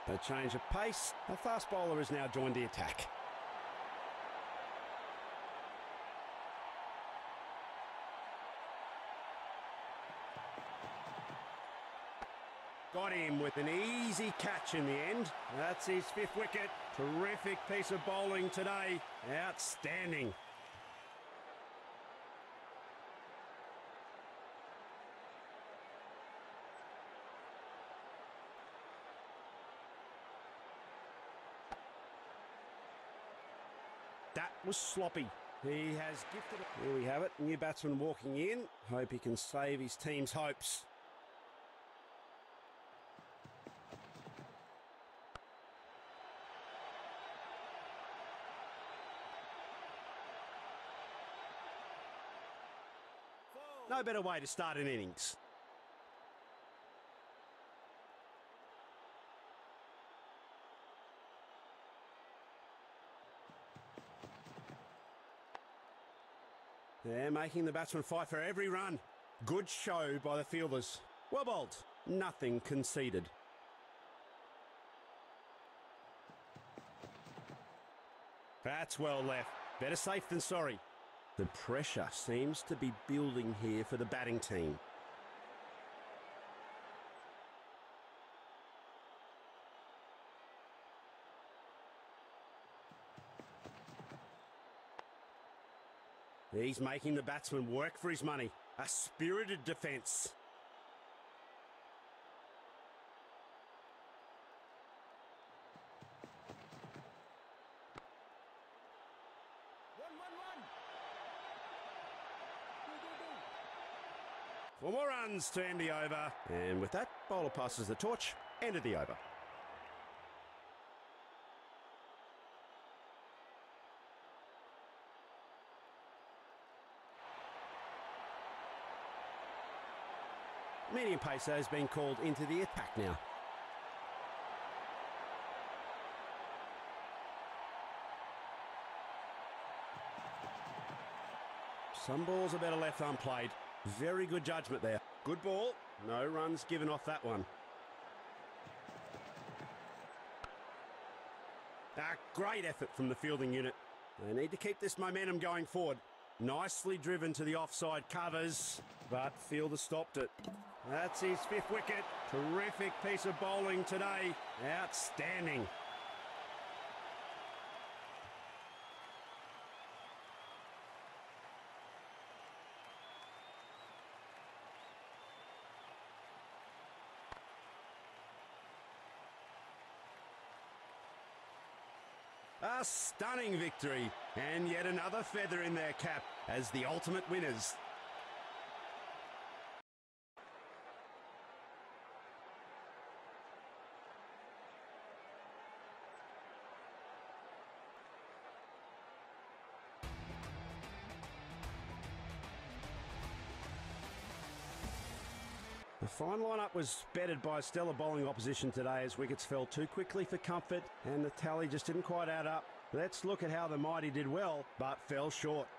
A change of pace. A fast bowler has now joined the attack. Got him with an easy catch in the end. That's his 5th wicket. Terrific piece of bowling today. Outstanding. That was sloppy. He has gifted it. Here we have it. New batsman walking in. Hope he can save his team's hopes. No better way to start an innings. They're making the batsman fight for every run. Good show by the fielders. Well bowled. Nothing conceded. That's well left. Better safe than sorry. The pressure seems to be building here for the batting team. He's making the batsman work for his money. A spirited defence. Four more runs to end the over. And with that, bowler passes the torch. End of the over. Medium pacer has been called into the attack now. Some balls are better left unplayed. Very good judgment there. Good ball. No runs given off that one. Great effort from the fielding unit. They need to keep this momentum going forward. Nicely driven to the offside covers, but fielder stopped it. That's his 5th wicket. Terrific piece of bowling today. Outstanding. A stunning victory, and yet another feather in their cap as the ultimate winners. The fine lineup was bettered by stellar bowling opposition today as wickets fell too quickly for comfort and the tally just didn't quite add up. Let's look at how the mighty did well, but fell short.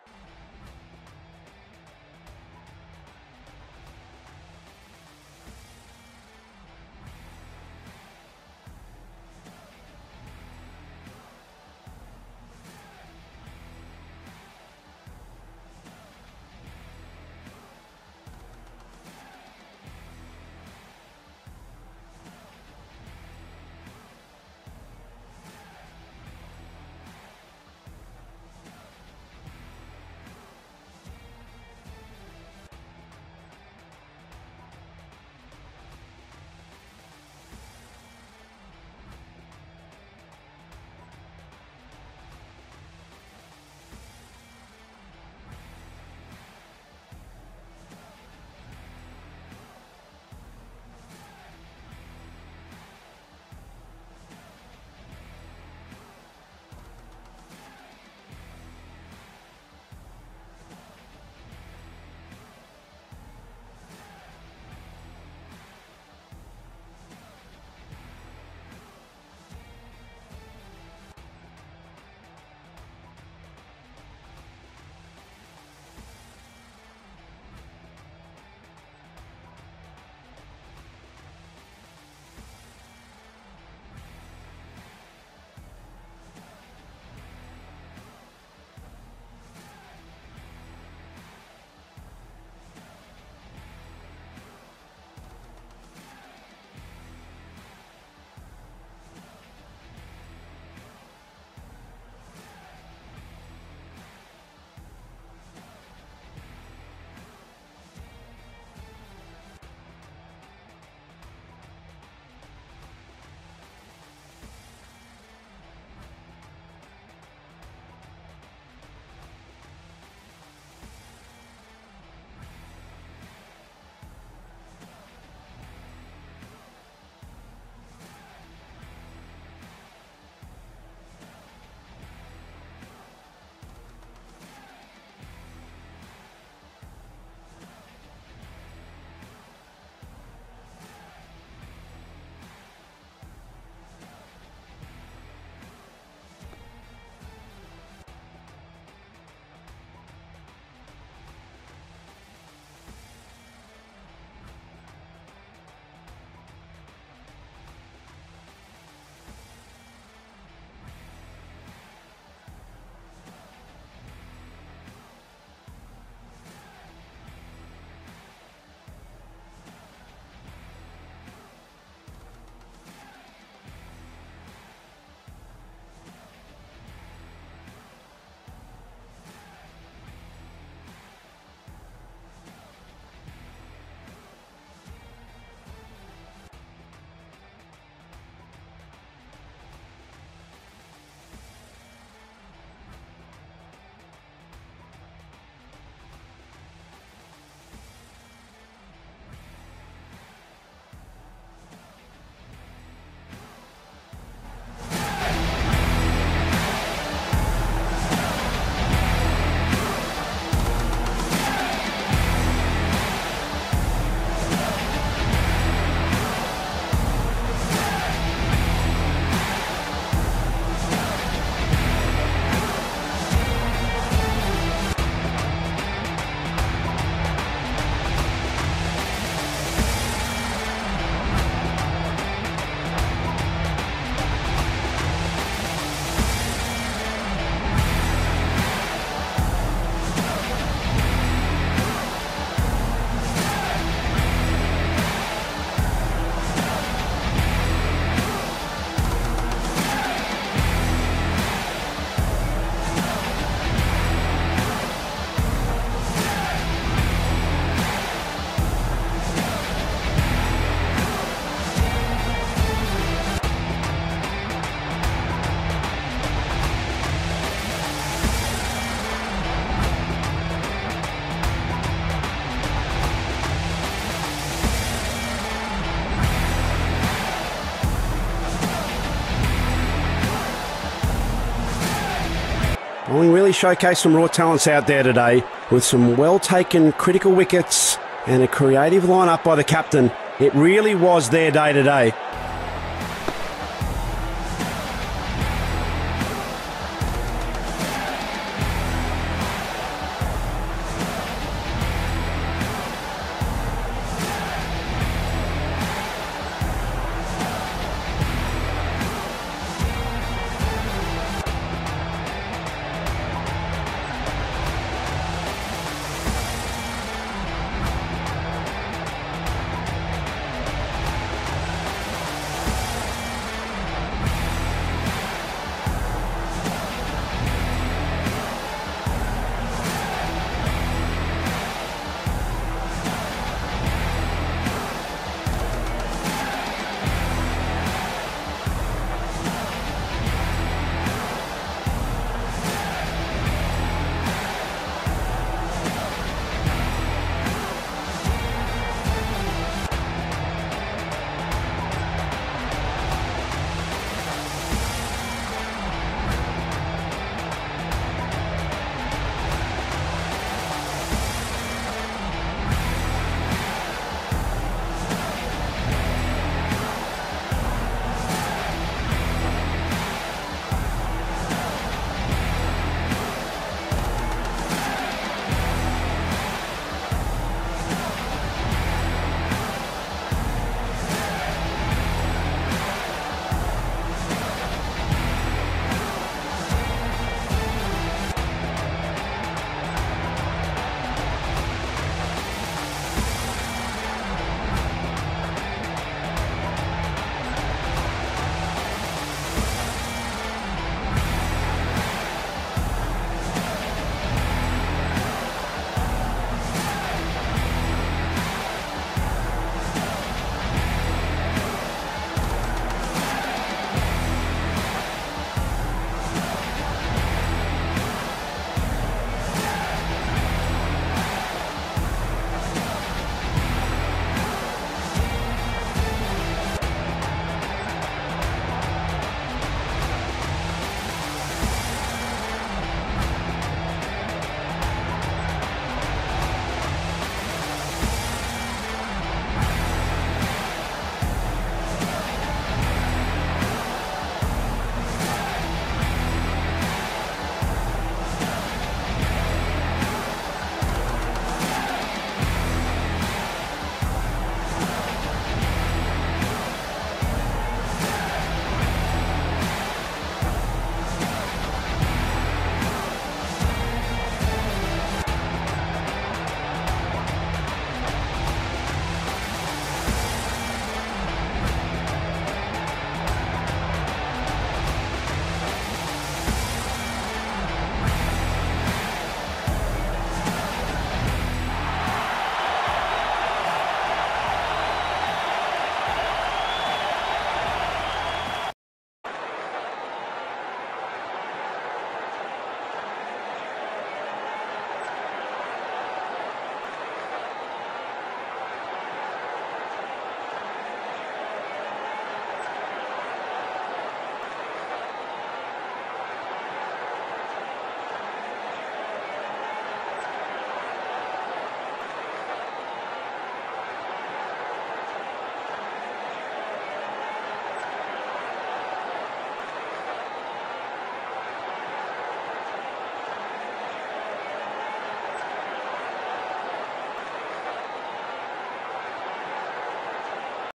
Bowling really showcased some raw talents out there today with some well-taken critical wickets and a creative line-up by the captain. It really was their day today.